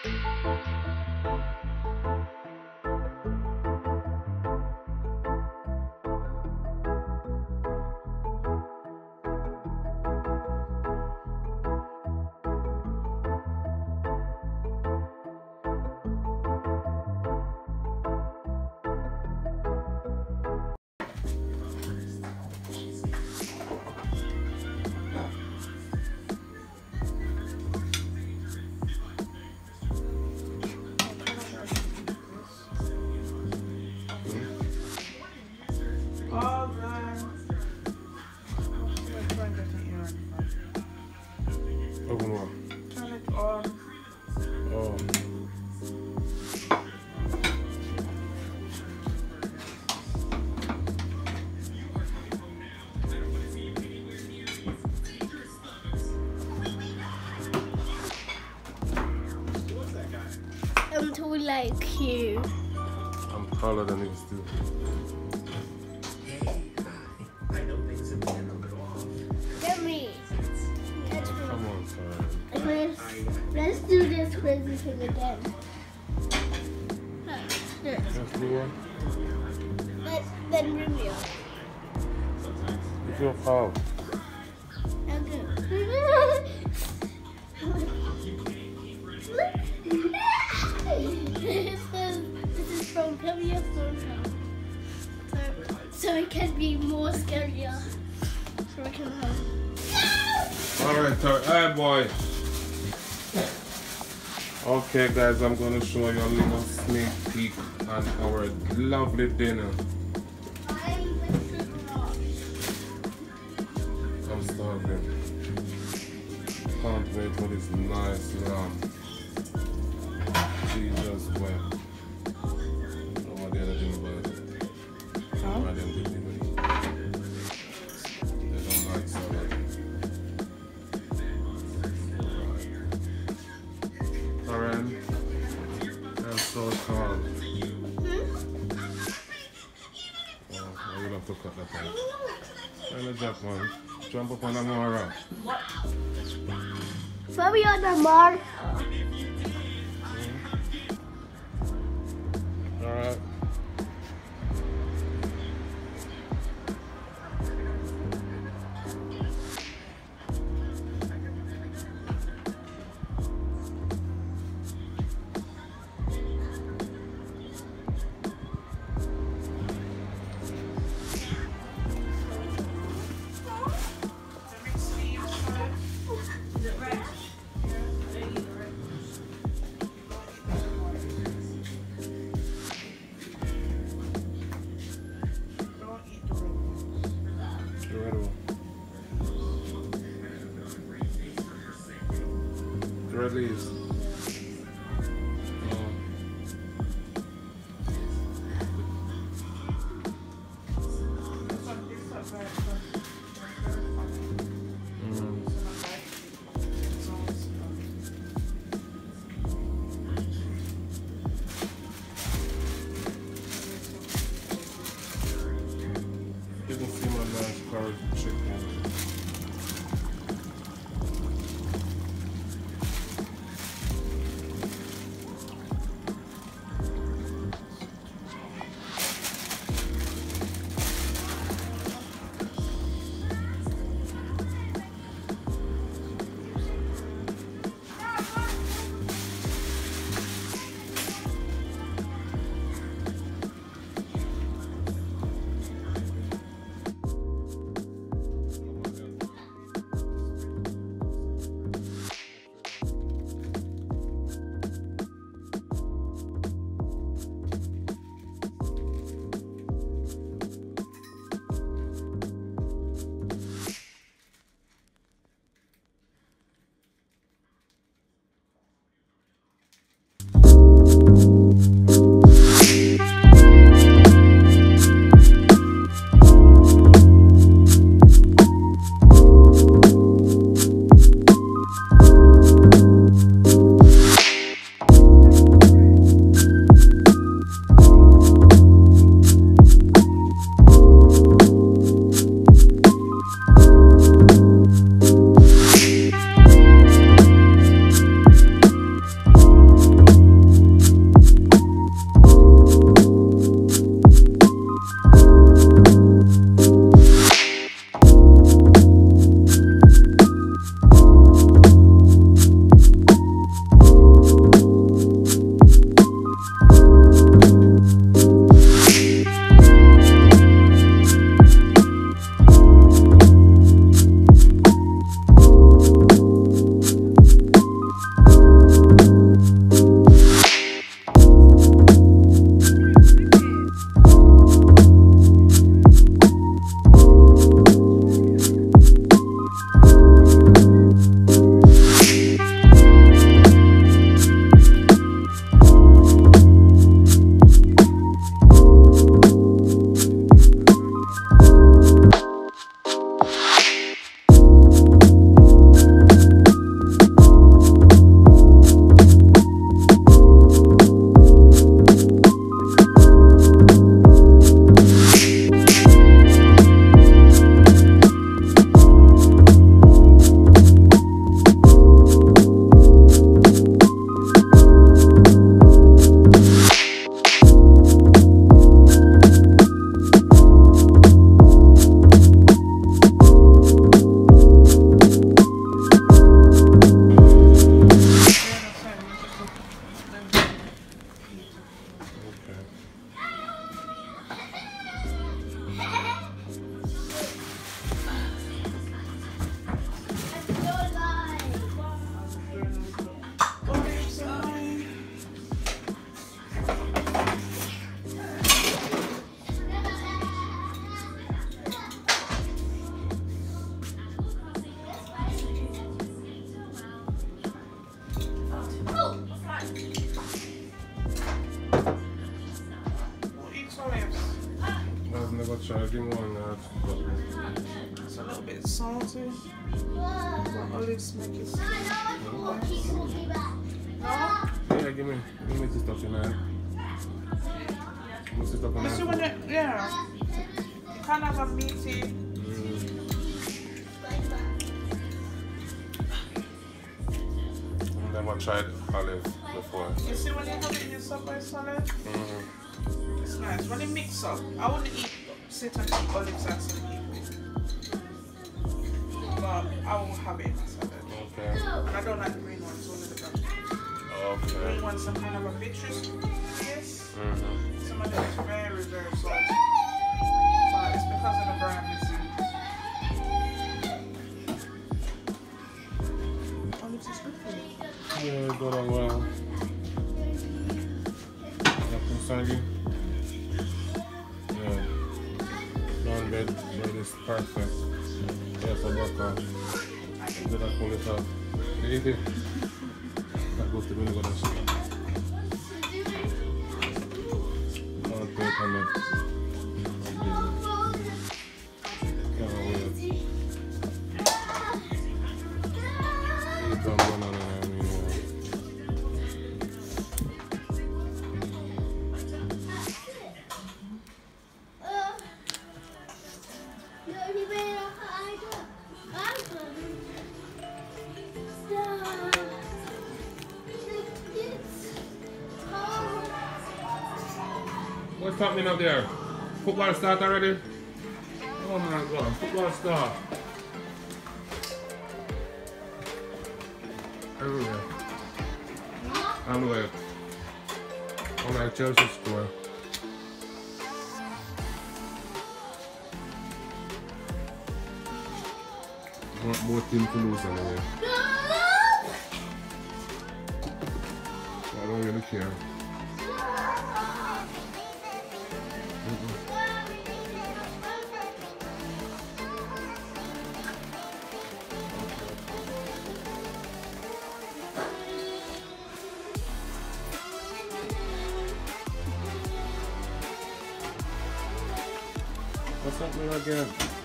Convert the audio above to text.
Open what? Turn it on. Oh. I'm too like you. I'm taller than these two. I know things have been a little off. Get me. Let's go. Come on, son. Let's do this crazy thing again. Let's do one. Then review. It's your fault. This is from Camille's phone. So it can be more scarier. So we can Alright, alright, boy. Okay, guys, I'm gonna show you a little sneak peek on our lovely dinner. I'm starving. Can't wait for this nice lamb. Jesus wept. What the other thing about it? Huh? They don't like salad. Karen, that's so tall. Oh, I will have to cut that out. Try to jump one. Jump up on the more. So we on the mark. Alright. Red leaves. You can see my nice curry chicken. try to give me one now. It's a little bit salty. But olives make it. Yeah, give me the stuff in there. Give me the stuff in You see when there. yeah. You kind of have a meaty. I've never tried olive before. You see when you have it in your Subway salad? It's nice. When you mix up, I wouldn't sit and eat olives as some people. But I will have it in my salad. Okay. And I don't like the green ones, only the brown. The green Okay. ones are kind of a citrus taste. Some of them is very, very salty. But it's because of the brown missing. Olives is good for you. Yeah, go on well. Nothing saggy. Yeah. Brown bread is perfect. Yeah, for breakfast. Did I pull it out? You eat it? That goes to really good and sugar. Can't wait on it. Can't wait. Eat some banana, I mean, What's happening up there? Football start already? Oh my god, football start. Everywhere. Everywhere. Oh my Chelsea score. I want both teams to lose anyway. I don't really care. What's happening again?